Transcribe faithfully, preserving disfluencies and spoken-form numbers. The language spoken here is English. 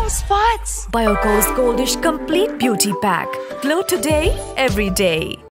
spots. Bioco's Goldish Complete Beauty Pack. Glow today, every day.